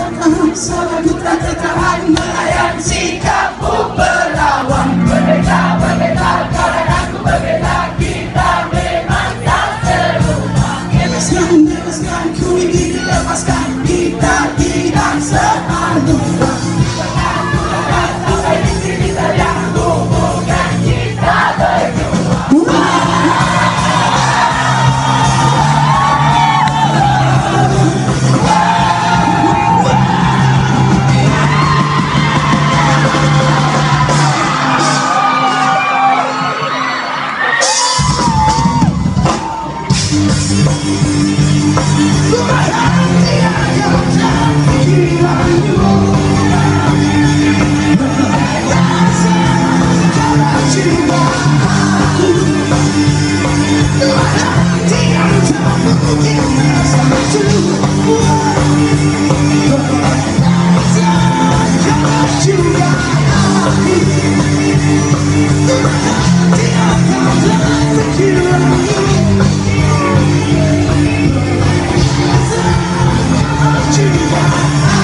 Selalu tak tertahan melayan sikapmu berlawan. Berbeda, berbeda, kau dan aku berbeda. Kita memang tak serupa. Bebaskan, ku ingin dilepaskan. Kita tidak seanugerah. Sampai di sini saja hubungan kita berdua. You